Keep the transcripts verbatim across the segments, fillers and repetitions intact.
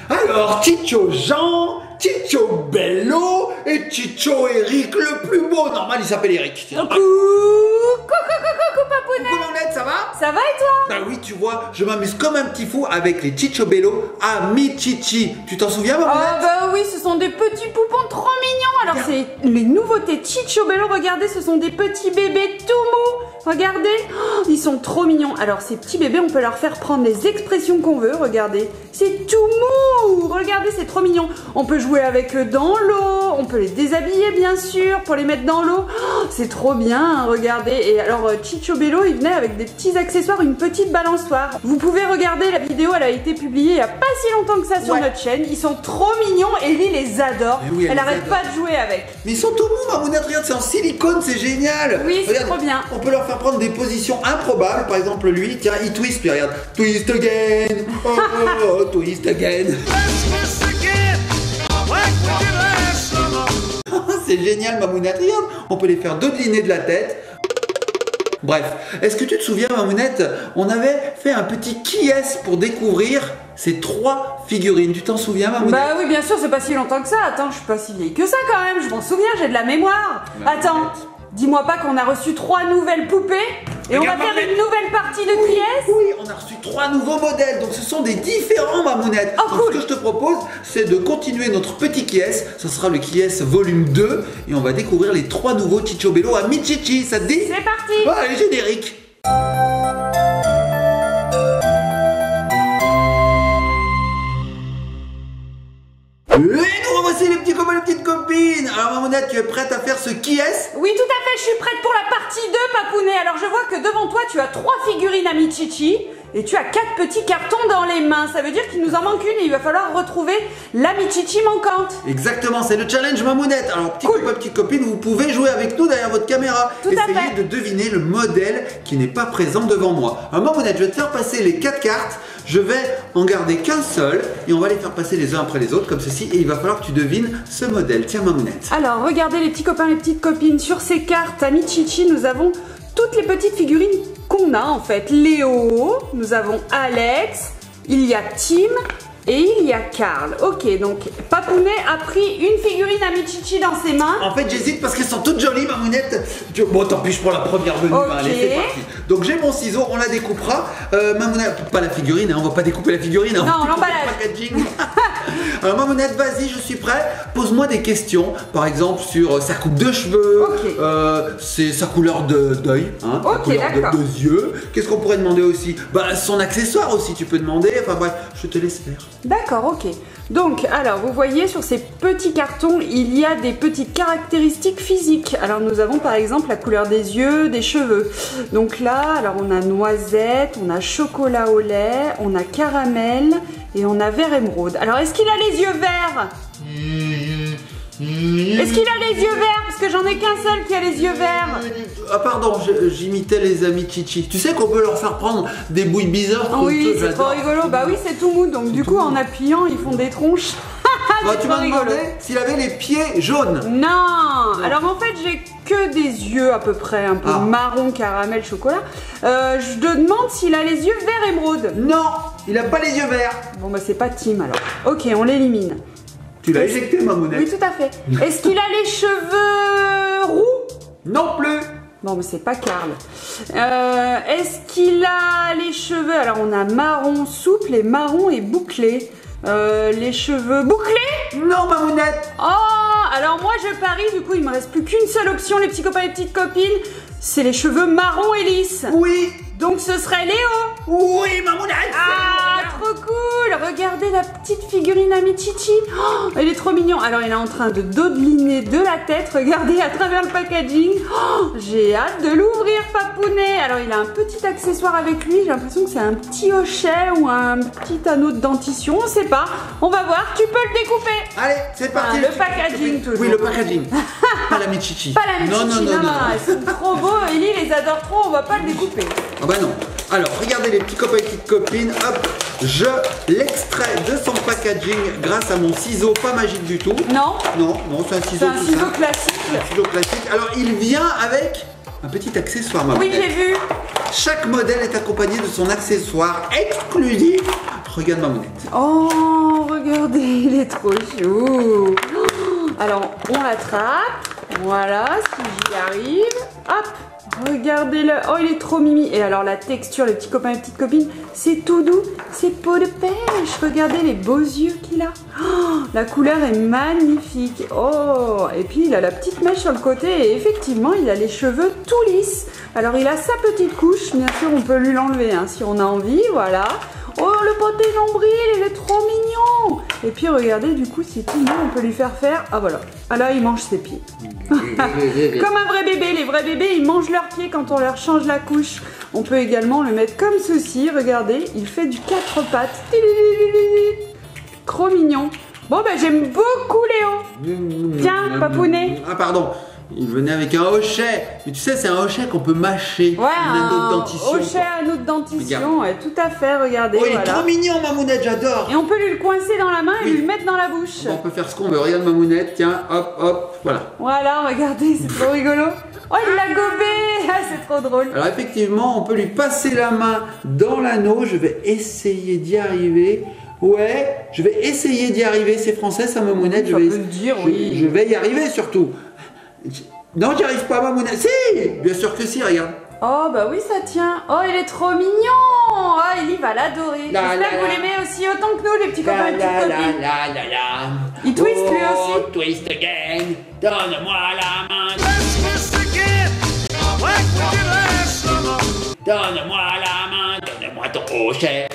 Alors, Chicho Jean, Chicho Bello et Chicho Eric, le plus beau. Normal, il s'appelle Eric. Coucou, coucou, coucou, coucou, Papounet. Coucou Mamounette, ça va? Ça va et toi? Bah oui, tu vois, je m'amuse comme un petit fou avec les Chicho Bello à Michichi. Tu t'en souviens, Mamounette? Ah bah oui, ce sont des petits poupons trop mignons. Alors c'est les nouveautés Chicho Bello. Regardez, ce sont des petits bébés tout mous. Regardez, oh, ils sont trop mignons. Alors ces petits bébés, on peut leur faire prendre les expressions qu'on veut. Regardez, c'est tout mou. Regardez, c'est trop mignon. On peut jouer avec eux dans l'eau. On peut les déshabiller bien sûr pour les mettre dans l'eau. Oh, c'est trop bien, hein, regardez. Et alors Chicho Bello, il venait avec des petits accessoires, une petite balançoire. Vous pouvez regarder la vidéo, elle a été publiée il n'y a pas si longtemps que ça sur ouais. notre chaîne. Ils sont trop mignons et Ellie les adore. Oui, elle, elle arrête adore. pas de jouer avec. Mais ils sont tout mous, Mamounette, regarde, c'est en silicone, c'est génial. Oui, c'est trop bien. On peut leur faire prendre des positions improbables. Par exemple, lui, tiens, il twist, puis regarde. Twist again. Oh, oh, oh twist again. C'est génial, Mamounette, regarde. On peut les faire dodeliner de la tête. Bref, est-ce que tu te souviens, Mamounette, on avait fait un petit qui est pour découvrir ces trois figurines. Tu t'en souviens, Mamounette? Bah oui, bien sûr, c'est pas si longtemps que ça. Attends, je suis pas si vieille que ça quand même. Je m'en souviens, j'ai de la mémoire. Mamounette. Attends, dis-moi pas qu'on a reçu trois nouvelles poupées et regarde, on va faire une nouvelle partie de oui, qui est? Oui, on a reçu trois nouveaux modèles. Donc ce sont des différents, Mamounette. Oh, donc cool. ce que je te propose, c'est de continuer notre petit qui est. Ce sera le qui est volume deux et on va découvrir les trois nouveaux Chicho Bello à Michichi. Ça te dit? C'est parti. Oh, allez, générique. Et nous revoici les petits copains, les petites copines. Alors Mamounette, tu es prête à faire ce qui est? Oui, tout à fait, je suis prête pour la partie deux, Papounet. Alors je vois que devant toi, tu as trois figurines à Michichi et tu as quatre petits cartons dans les mains. Ça veut dire qu'il nous en manque une et il va falloir retrouver la Michichi manquante. Exactement, c'est le challenge Mamounette. Alors petits cool. copains, petites copines, vous pouvez jouer avec nous derrière votre caméra. Tout Essayez à fait. de deviner le modèle qui n'est pas présent devant moi. Alors Mamounette, je vais te faire passer les quatre cartes. Je vais en garder qu'un seul et on va les faire passer les uns après les autres comme ceci et il va falloir que tu devines ce modèle. Tiens, Mamounette. Alors regardez les petits copains, les petites copines, sur ces cartes à Michichi, nous avons toutes les petites figurines qu'on a en fait. Léo, nous avons Alex, il y a Tim et il y a Karl. Ok, donc Papounet a pris une figurine à Michichi dans ses mains. En fait, j'hésite parce qu'elles sont toutes jolies, Mamounette. Bon, tant pis, je prends la première venue. Okay. Allez, c'est parti. Donc, j'ai mon ciseau, on la découpera. Euh, Mamounette, pas la figurine, hein, on va pas découper la figurine. Hein, non, l'emballage. Alors, Mamounette, vas-y, je suis prêt. Pose-moi des questions, par exemple, sur sa coupe de cheveux, okay. euh, c'est sa couleur d'œil, hein, okay, sa couleur de, de yeux. Qu'est-ce qu'on pourrait demander aussi? Bah, son accessoire aussi, tu peux demander. Enfin, bref, je te laisse faire. D'accord, ok. Donc, alors, vous voyez sur ces petits cartons, il y a des petites caractéristiques physiques. Alors, nous avons par exemple la couleur des yeux, des cheveux. Donc là, alors on a noisette, on a chocolat au lait, on a caramel et on a vert émeraude. Alors, est-ce qu'il a les yeux verts? Est-ce qu'il a les yeux verts? Parce que j'en ai qu'un seul qui a les yeux verts. Ah pardon, j'imitais les amis Chichi. Tu sais qu'on peut leur faire prendre des bouilles bizarres comme oui, c'est trop rigolo. Bah oui, c'est tout mou. Donc du coup, en appuyant, ils font des tronches. Bah, tu m'as demandé s'il avait les pieds jaunes. Non. non. Alors en fait, j'ai que des yeux à peu près, un peu ah. marron, caramel, chocolat. Euh, je te demande s'il a les yeux verts émeraude. Non, il a pas les yeux verts. Bon bah c'est pas Tim alors. Ok, on l'élimine. Tu l'as éjecté, Mamounette? Oui, tout à fait. Est-ce qu'il a les cheveux roux? Non plus. Bon, mais c'est pas Karl. Euh, Est-ce qu'il a les cheveux? Alors, on a marron souple et marron et bouclé. Euh, les cheveux bouclés? Non, Mamounette. Oh, alors moi, je parie, du coup, il me reste plus qu'une seule option, les petits copains et les petites copines. C'est les cheveux marron et lisses. Oui. Donc, ce serait Léo. Oui, Mamounette. Ah, trop cool. Regardez la petite figurine à Michichi. Oh, elle est trop mignon. Alors, il est en train de dodeliner de la tête. Regardez à travers le packaging. Oh, j'ai hâte de l'ouvrir, Papounet. Alors, il a un petit accessoire avec lui. J'ai l'impression que c'est un petit hochet ou un petit anneau de dentition. On sait pas. On va voir. Tu peux le découper. Allez, c'est parti. Ah, le packaging, toujours. Oui, le packaging. Pas la Michichi. Pas la Michichi. Non, non, non, non, non, non. Ils sont trop beaux. Ellie les adore trop. On va pas le découper. Ah bah non. Alors, regardez les petits copains et petites copines. Hop, je l'extrais de son packaging grâce à mon ciseau pas magique du tout. Non. Non, non, c'est un ciseau. C'est un ciseau classique. Un ciseau classique. Alors, il vient avec un petit accessoire, maman. Oui, j'ai vu. Chaque modèle est accompagné de son accessoire exclusif. Regarde, Mamounette. Oh, regarde. regardez, il est trop chou. Alors, on l'attrape. Voilà, si j'y arrive. Hop, regardez-le. Oh, il est trop mimi. Et alors, la texture, les petits copains et les petites copines, c'est tout doux. C'est peau de pêche. Regardez les beaux yeux qu'il a. Oh, la couleur est magnifique. Oh, et puis, il a la petite mèche sur le côté. Et effectivement, il a les cheveux tout lisses. Alors, il a sa petite couche. Bien sûr, on peut lui l'enlever hein, si on a envie. Voilà. Oh, le pâté nombril, il est trop mignon. Et puis, regardez, du coup, c'est tout mignon. On peut lui faire faire... Ah, voilà. Ah là, il mange ses pieds. Comme un vrai bébé. Les vrais bébés, ils mangent leurs pieds quand on leur change la couche. On peut également le mettre comme ceci. Regardez, il fait du quatre pattes. Trop mignon. Bon, ben, j'aime beaucoup Léo. Tiens, papounet. Ah, pardon. Il venait avec un hochet. Mais tu sais, c'est un hochet qu'on peut mâcher. Ouais, un, un dentition, hochet à notre dentition. Ouais, tout à fait, regardez. Oh, il voilà. est trop mignon, Mamounette, j'adore. Et on peut lui le coincer dans la main et oui. lui le mettre dans la bouche. Bon, on peut faire ce qu'on veut. Regarde Mamounette, tiens, hop, hop, voilà. Voilà, regardez, c'est trop rigolo. Oh, il l'a gobé. Ah, c'est trop drôle. Alors effectivement, on peut lui passer la main dans l'anneau. Je vais essayer d'y arriver. Ouais, je vais essayer d'y arriver. C'est français, ça, Mamounette. Ça je vais, peut le dire, je, oui. je vais y arriver surtout. Non, j'y arrive pas, Mamounette. Si, bien sûr que si, regarde. Oh, bah oui, ça tient. Oh, il est trop mignon. Oh, Ellie va l'adorer. J'espère que vous l'aimez aussi autant que nous, les petits copains et les petites copines. La, la, la, la. Il twist oh, lui aussi. Twist again. Donne-moi la main. Donne-moi la main. Donne-moi ton hochet.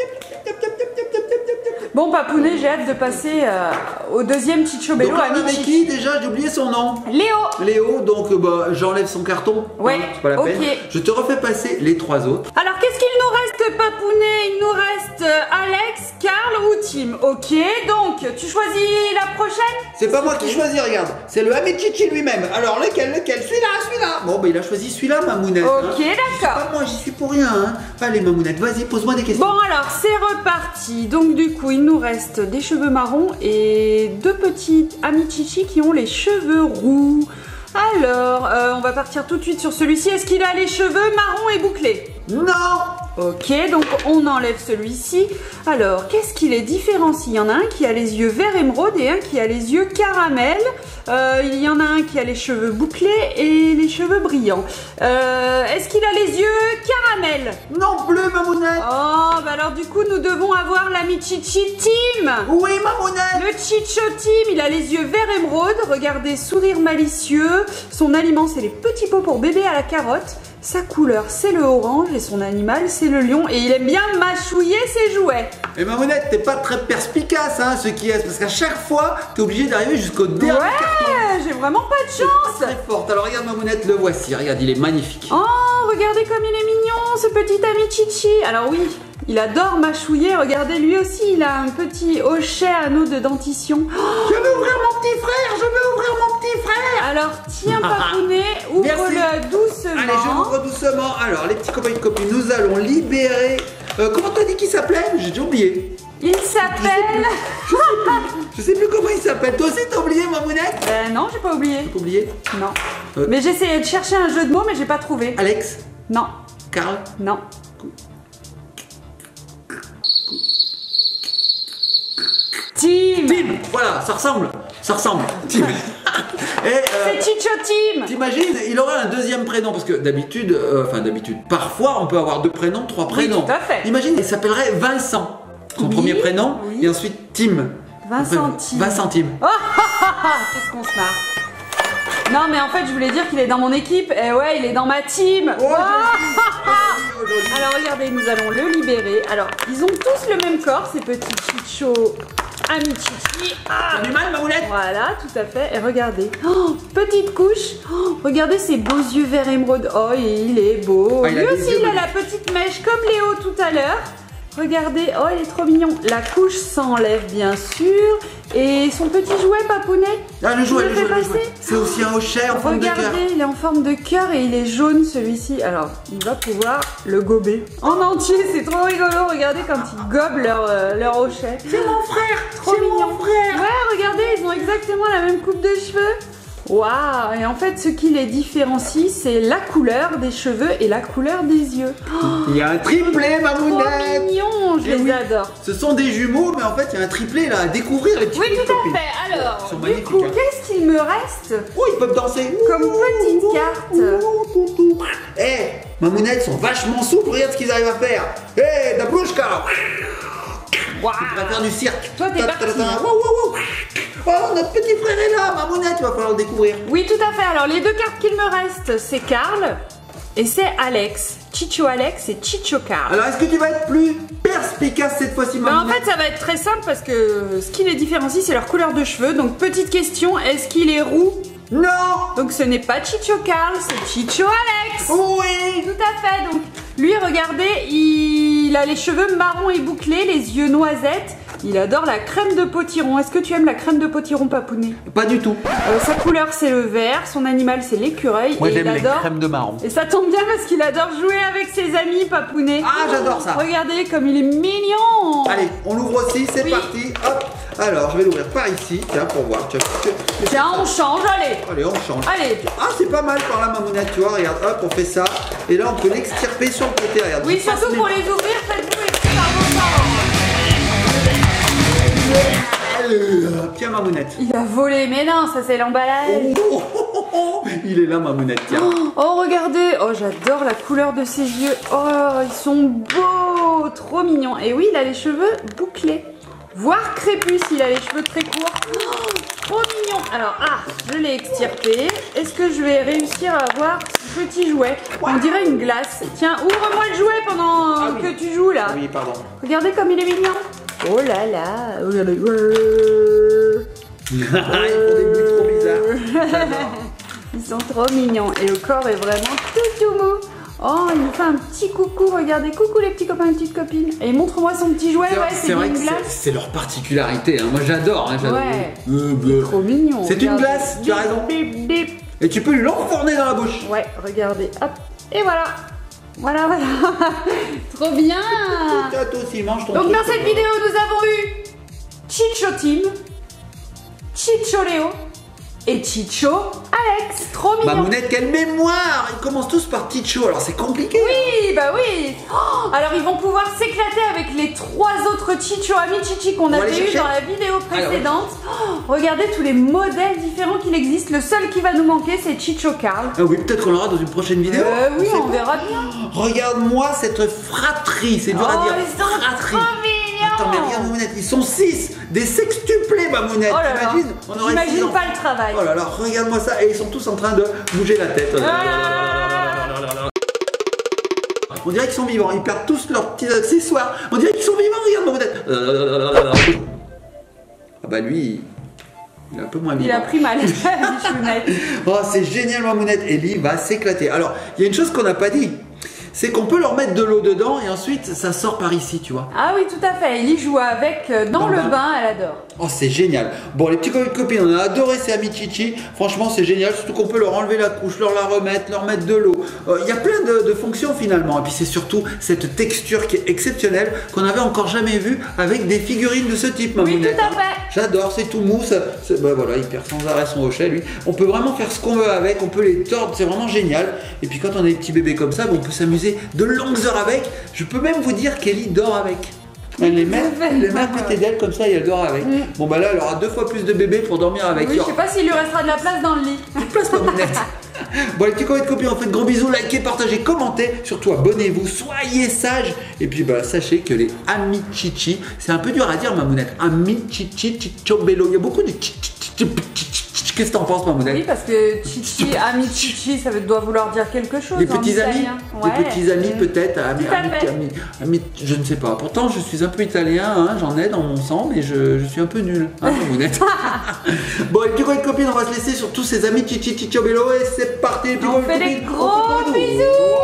Bon, papounet, j'ai hâte de passer euh, au deuxième Cicciobello. Donc on ami avait Cici. qui déjà? J'ai oublié son nom. Léo. Léo, donc euh, bah, j'enlève son carton. Ouais, hein, c'est pas la ok. peine. Je te refais passer les trois autres. Alors, qu'est-ce qu'il nous reste, papounet? Il nous reste euh, Alex, Karl ou Tim. Ok, donc, tu choisis la prochaine? C'est pas moi qui choisis, regarde. C'est le ami Chichi lui-même. Alors lequel, lequel? Celui-là, celui-là. Bon, bah il a choisi celui-là, Mamounette. Ok, hein. d'accord. Pas moi, j'y suis pour rien. Hein. Allez, Mamounette, vas-y, pose-moi des questions. Bon, alors, c'est reparti. Donc, du coup, il nous reste des cheveux marrons et deux petits amis Chichi qui ont les cheveux roux. Alors, euh, on va partir tout de suite sur celui-ci. Est-ce qu'il a les cheveux marrons et bouclés? Non. Ok, donc on enlève celui-ci. Alors, qu'est-ce qui les différencie? Il y en a un qui a les yeux vert émeraude et un qui a les yeux caramel. Euh, il y en a un qui a les cheveux bouclés et les cheveux brillants. Euh, Est-ce qu'il a les yeux caramel? Non plus, Mamounette. Oh, bah alors du coup, nous devons avoir l'ami Chichi Tim. Oui, Mamounette. Le Chicho Tim, il a les yeux vert émeraude. Regardez, sourire malicieux. Son aliment, c'est les petits pots pour bébé à la carotte. Sa couleur, c'est le orange et son animal, c'est le lion. Et il aime bien mâchouiller ses jouets. Et Mamounette, t'es pas très perspicace, hein, ce qui est, parce qu'à chaque fois, t'es obligé d'arriver jusqu'au dernier carton. Ouais, j'ai vraiment pas de chance. Très forte. Alors regarde Mamounette, le voici. Regarde, il est magnifique. Oh, regardez comme il est mignon, ce petit ami Chichi. Alors oui, il adore mâchouiller. Regardez, lui aussi, il a un petit hochet à anneau de dentition. Je veux ouvrir mon petit frère, je veux ouvrir mon petit frère. Alors tiens, papounet, ouvre-le doucement. Allez, je l'ouvre doucement. Alors, les petits copains et copines, nous allons libérer... Euh, comment t'as dit qu'il s'appelait? J'ai déjà oublié. Il s'appelle... Je sais plus, je sais plus comment il s'appelle. Toi aussi, t'as oublié, Mamounette? Euh, non, j'ai pas oublié. T'as oublié? Non. Euh. Mais j'essayais de chercher un jeu de mots, mais j'ai pas trouvé. Alex? Non. Karl? Non. Tim. Tim. Voilà, ça ressemble. Ça ressemble. Tim. Et, euh, C'est Chicho Tim. t'imagines, il aurait un deuxième prénom parce que d'habitude, euh, enfin d'habitude, parfois on peut avoir deux prénoms, trois prénoms. tout à fait. Imagine, il s'appellerait Vincent, son Oui, premier prénom, oui. et ensuite Tim. Vincent Tim. Vincent Tim. Oh, qu'est-ce qu'on se marre. Non, mais en fait, je voulais dire qu'il est dans mon équipe. Et ouais, il est dans ma team. Oh, Oh. joli, joli. Alors, regardez, nous allons le libérer. Alors, ils ont tous le même corps, ces petits Chicho amis Chichi. Ah. T'as du mal, Mamounette? Voilà, tout à fait. Et regardez, oh, petite couche. Oh, regardez ses beaux yeux vert émeraude. Oh, il est beau. Ah, il a Lui des aussi, yeux il a bleus. la petite mèche comme Léo tout à l'heure. Regardez, oh, il est trop mignon. La couche s'enlève, bien sûr. Et son petit jouet, papounet. Ah, le jouet, je le fais jouet, le passer. jouet. C'est aussi un hochet en forme de cœur. Regardez, il est en forme de cœur et il est jaune celui-ci. Alors, il va pouvoir le gober en entier. C'est trop rigolo. Regardez quand ils gobent leur, euh, leur hochet. C'est mon frère. Trop C'est mignon. mon frère. Ouais, regardez, ils ont exactement la même coupe de cheveux. Waouh! Et en fait, ce qui les différencie, c'est la couleur des cheveux et la couleur des yeux. Il y a un triplé, Trop Mamounette. mignon, je Eh les oui. adore. Ce sont des jumeaux, mais en fait, il y a un triplé là à découvrir, les petits Oui, tout copines. à fait. Alors, Ils sont du magnifiques, coup, hein. qu'est-ce qu'il me reste Oh, ils peuvent danser. comme petite carte? Eh, Mamounette, ils sont vachement souples, regarde ce qu'ils arrivent à faire. Eh, Dablouchka. Waouh! On va faire du cirque. Toi, t'es Ta- ta- parti, ta- hein. Wow, wow, wow. Oh, notre petit frère est là, Mamounette, il va falloir le découvrir. Oui, tout à fait. Alors, les deux cartes qu'il me reste, c'est Karl et c'est Alex. Chicho Alex et Chicho Karl. Alors, est-ce que tu vas être plus perspicace cette fois-ci, Ben, en Mamounette? fait, ça va être très simple parce que ce qui les différencie, c'est leur couleur de cheveux. Donc, petite question, est-ce qu'il est roux? Non. Donc, ce n'est pas Chicho Karl, c'est Chicho Alex. Oui. Tout à fait. Donc, lui, regardez, il a les cheveux marrons et bouclés, les yeux noisettes. Il adore la crème de potiron. Est-ce que tu aimes la crème de potiron, Papounet? Pas du tout. Euh, Sa couleur, c'est le vert. Son animal, c'est l'écureuil. Moi, Et j'aime il les adore... crèmes de marron. Et ça tombe bien parce qu'il adore jouer avec ses amis, Papounet. Ah, j'adore ça. Regardez comme il est mignon. Allez, on l'ouvre aussi, c'est Oui. parti. Hop. Alors, je vais l'ouvrir par ici, tiens, pour voir. Tiens, tiens. Tiens, on change, allez. Allez, on change. Allez. Ah, c'est pas mal par là, Mamounette, tu vois. Regarde, hop, on fait ça. Et là, on peut l'extirper sur le côté. Regarde. Oui, je passe surtout mes pour mains. les ouvrir, faites-vous les petits par vos parents. Euh, Tiens, Mamounette. Il a volé, mais non, ça c'est l'emballage. Oh, oh, oh, oh. Il est là, Mamounette, tiens. Oh, regardez. Oh, j'adore la couleur de ses yeux. Oh, ils sont beaux. Trop mignons. Et oui, il a les cheveux bouclés. Voire crépus, il a les cheveux très courts. Oh, trop mignon. Alors, ah, je l'ai extirpé. Est-ce que je vais réussir à avoir ce petit jouet? On dirait une glace. Tiens, ouvre-moi le jouet pendant Ah oui. que tu joues là. Oui, pardon. Regardez comme il est mignon. Oh là là. Regardez. Ils font des bruits trop bizarres. J'adore. Ils sont trop mignons. Et le corps est vraiment tout tout mou. Oh, il nous fait un petit coucou. Regardez, coucou les petits copains et petites copines. Et montre-moi son petit jouet. C'est vrai, Ouais, c'est c'est vrai une que c'est- glace. c'est leur particularité. Hein. Moi, j'adore. Hein, j'adore. Ouais. Euh, bah. Trop mignon. C'est une Regardez. glace, tu as Bip, raison. bip, bip. Et tu peux lui l'enfourner dans la bouche. Ouais, regardez. Hop. Et voilà. Voilà, voilà. Trop bien. Toi aussi, mange ton Donc truc. dans cette vidéo, nous avons eu Chicho Tim, Chicho Léo et Chicho Alex. Trop mignon. Mamounette, quelle mémoire. Ils commencent tous par Ticho, alors c'est compliqué. Oui, bah oui. Oh, alors ils vont pouvoir s'éclater avec les trois autres Chicho amis Chichi qu'on va les avait eu chercher. dans la vidéo Alors, précédente. Oh, regardez tous les modèles différents qu'il existe. Le seul qui va nous manquer, c'est Chicho Karl. Ah oui, peut-être qu'on l'aura dans une prochaine vidéo. Euh, oui, sait on pas. verra bien. Regarde-moi cette fratrie, c'est dur Oh, à dire. ils sont Fratrie. trop mignons. Attends, mais regarde Mamounette, ils sont six, des sextuplés, Mamounette. Oh là là. T'imagines? On aurait six J'imagine enfants. pas le travail. Oh là là, regarde-moi ça, et ils sont tous en train de bouger la tête. On dirait qu'ils sont vivants, ils perdent tous leurs petits accessoires. On dirait qu'ils sont vivants, regarde Mamounette. Ah bah lui, il est un peu moins vivant. Il a pris mal, Bichounette. Oh, c'est génial, Mamounette. Ellie va s'éclater. Alors, il y a une chose qu'on n'a pas dit. C'est qu'on peut leur mettre de l'eau dedans et ensuite ça sort par ici, tu vois. Ah oui, tout à fait. Il y joue avec euh, dans, Dans le le bain. bain, elle adore. Oh, c'est génial. Bon, les petits copains et copines, on a adoré ces amis Chichi. Franchement, c'est génial. Surtout qu'on peut leur enlever la couche, leur la remettre, leur mettre de l'eau. Euh, Il y a plein de, de fonctions finalement. Et puis, c'est surtout cette texture qui est exceptionnelle qu'on n'avait encore jamais vue avec des figurines de ce type, Oui, Mamounette, tout à hein. fait. J'adore, c'est tout mou. ça- c'est- bah, voilà, il perd sans arrêt son hochet, lui. On peut vraiment faire ce qu'on veut avec. On peut les tordre. C'est vraiment génial. Et puis, quand on a des petits bébés comme ça, bon, on peut s'amuser de longues heures avec. Je peux même vous dire qu'Ellie dort avec. Elle les met, elle les met à côté d'elle comme ça et elle dort avec. Mm. Bon bah là elle aura deux fois plus de bébés pour dormir avec. Oui, je sais pas s'il lui restera de la place dans le lit. Place Mamounette. Bon les petits copains et copines, on fait de gros bisous, likez, partagez, commentez, surtout abonnez-vous, soyez sages. Et puis bah sachez que les amis Chichi, c'est un peu dur à dire Mamounette. Amis Chichi, Chichobello, il y a beaucoup de Chichi, Chichi, Chichi. Qu'est-ce que t'en penses Mamounette? Oui, parce que Chichi, ami Chichi, ça doit vouloir dire quelque chose. Les en petits amis, italien. Ouais. les petits amis Mm. peut-être, amis, Tout à amis, fait. amis, amis, je ne sais pas. Pourtant, je suis un peu italien, hein, j'en ai dans mon sang, mais je, je suis un peu nul, hein, Mamounette. Bon, et puis quoi, les copines, on va se laisser sur tous ces amis Chichi, Chichobello, et c'est parti, les petits On copains et fait des copines. gros On fait bisous.